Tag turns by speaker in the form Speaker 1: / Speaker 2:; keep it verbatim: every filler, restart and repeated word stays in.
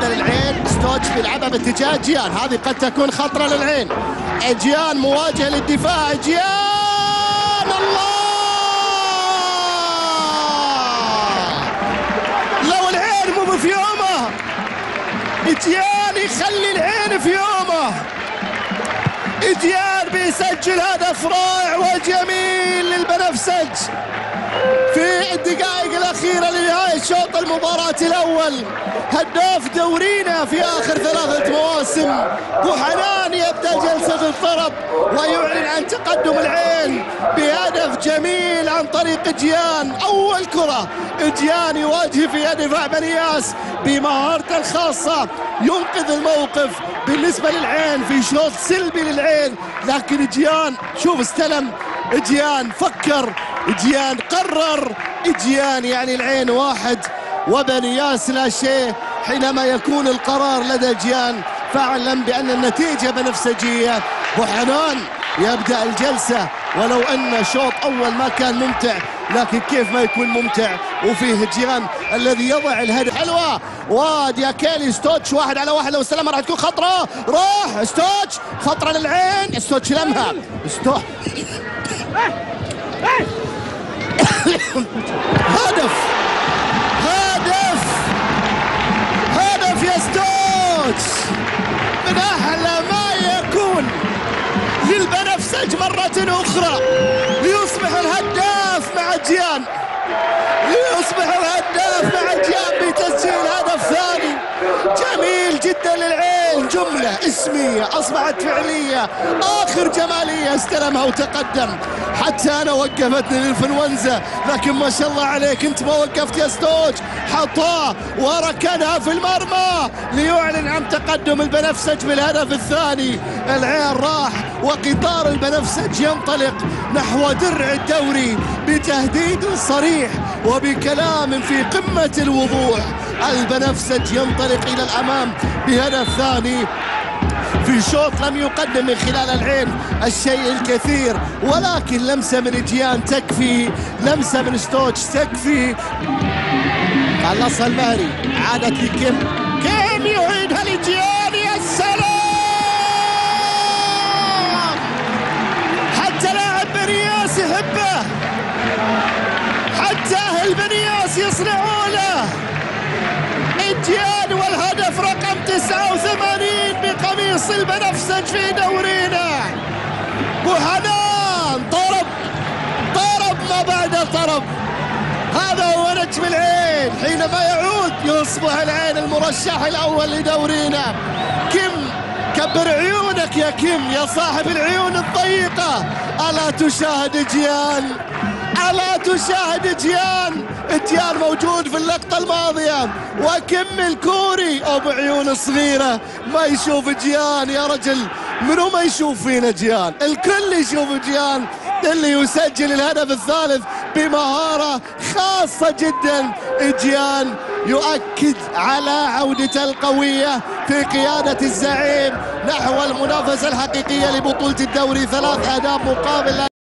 Speaker 1: عودة للعين. ستوتش بيلعبها باتجاه جيان، هذه قد تكون خطرة للعين. جيان مواجهة للدفاع، جيان الله! لو العين مو في يومه، جيان يخلي العين في يومه. جيان بيسجل هدف رائع وجميل للبنفسج في الدقائق الأخيرة لنهاية شوط المباراة الأول. هداف دورينا في آخر ثلاثة مواسم بوحنان يبدأ جلسة الطرب ويعلن عن تقدم العين بهدف جميل عن طريق جيان. أول كرة جيان يواجه فيها دفاع بنياس بمهارته الخاصة، ينقذ الموقف بالنسبة للعين في شوط سلبي للعين. لكن جيان شوف استلم، جيان فكر، جيان قرر، جيان يعني العين واحد وبنياس لا شيء. حينما يكون القرار لدى جيان فاعلم بأن النتيجة بنفسجية. بوحنان يبدأ الجلسة، ولو أن شوط أول ما كان ممتع، لكن كيف ما يكون ممتع وفيه جيان الذي يضع الهدف. حلوة ودياكيلي ستوتش واحد على واحد، لو استلمها راح تكون خطرة. راح ستوتش، خطرة للعين، ستوتش لمها. ستوتش هدف هدف هدف يا ستوتش، من أحلى ما يكون للبنفسج مرة أخرى ليصبح الهداف مع جيان، ليصبح الهداف مع جيان بتسجيل هدف ثاني جميل جدا للعين. جملة اسمية أصبحت فعلية، آخر جمالية، استلمها وتقدم. حتى أنا وقفتني الانفلونزا، لكن ما شاء الله عليك أنت ما وقفت يا ستوتش. حطاه وركنها في المرمى ليعلن عن تقدم البنفسج بالهدف الثاني. العين راح وقطار البنفسج ينطلق نحو درع الدوري بتهديد صريح وبكلام في قمة الوضوح. البنفسج ينطلق إلى الأمام بهدف ثاني في شوط لم يقدم من خلال العين الشيء الكثير، ولكن لمسة من جيان تكفي، لمسة من ستوتش تكفي. خلصها المهري، عادت لكيم، كيم يعيدها لجيان. يا سلام! حتى لاعب بنياس يحبه، حتى أهل بنياس يصنعونه. جيان والهدف رقم تسعة وثمانين بقميص البنفسج في دورينا. بوحنان طرب طرب ما بعد طرب، هذا هو نجم العين. حينما يعود يصبح العين المرشح الأول لدورينا. كيم، كبر عيونك يا كيم يا صاحب العيون الضيقة. ألا تشاهد جيان؟ ألا تشاهد جيان؟ جيان موجود في اللقطة الماضية، وكم الكوري أو بعيون صغيرة ما يشوف جيان يا رجل. منو ما يشوف فينا جيان؟ الكل يشوف جيان اللي يسجل الهدف الثالث بمهارة خاصة جدا. جيان يؤكد على عودته القوية في قيادة الزعيم نحو المنافسة الحقيقية لبطولة الدوري. ثلاث أهداف مقابل